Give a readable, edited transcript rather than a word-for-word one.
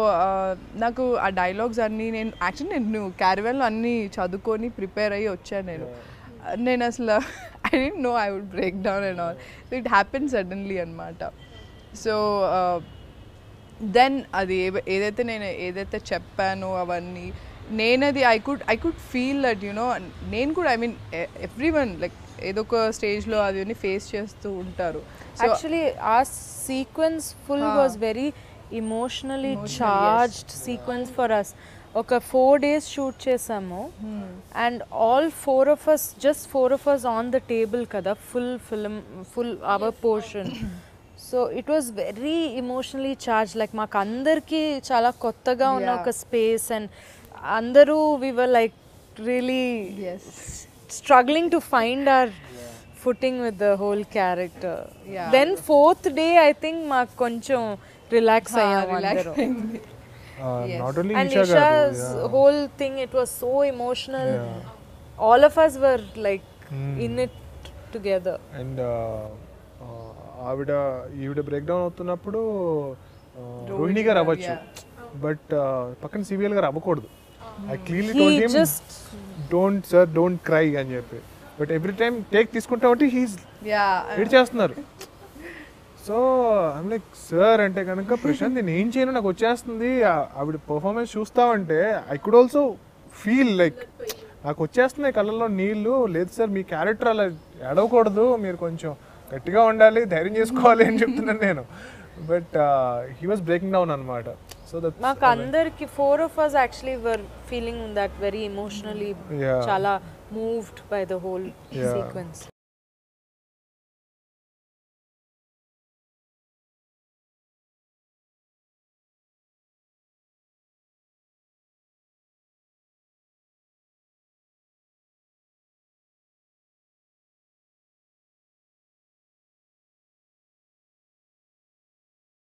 నాకు ఆ డైలాగ్స్ అన్నీ నేను క్యారవాన్లో అన్నీ చదువుకొని ప్రిపేర్ అయ్యి వచ్చాను నేను అసలు I don't know I would break down and also it happen suddenly అనమాట సో దెన్ అది ఏదైతే చెప్పానో అవన్నీ నేనది I could feel that you know నేను కూడా ఐ మీన్ ఎవ్రీవన్ లైక్ ఏదో ఒక స్టేజ్లో అది ఫేస్ చేస్తూ ఉంటారు యాక్చువల్లీ ఆ sequence full was very emotionally charged sequence for us. ఒక 4 days షూట్ చేసాము and all 4 of us just 4 of us on the table కదా full our portion so it was very emotionally charged like మాకు అందరికి చాలా కొత్తగా ఉన్న ఒక space and అందరూ we were like really struggling to find our footing with the whole character then 4th day I think మాకు కొంచెం relax ayyam andaru not only and Isha's whole thing it was so emotional all of us were like in it together and ఈవిడ break down అవుతున్నప్పుడు రోహిణి గారు అవ్వచ్చు but పక్కన CVL garu అవ్వకూడదు I clearly told him don't cry అని చెప్పి but every time take తీసుకుంటా ఉంటే he's ఎడ్ చేస్తున్నారు సో ఐమ్ లైక్ సార్ అంటే కనుక ప్రశాంత్ నేను ఏం చేయను నాకు వచ్చేస్తుంది ఆవిడ పర్ఫార్మెన్స్ చూస్తామంటే I could also feel like నాకు వచ్చేస్తున్నాయి కళ్ళల్లో నీళ్ళు లేదు సార్ మీ క్యారెక్టర్ అలా ఎడవకూడదు మీరు కొంచెం గట్టిగా ఉండాలి ధైర్యం చేసుకోవాలి అని చెప్తున్నాను నేను but he was breaking down అనమాట సో దట్ మాకు అందరికి 4 of us actually were feeling that very emotionally చాలా moved by the whole sequence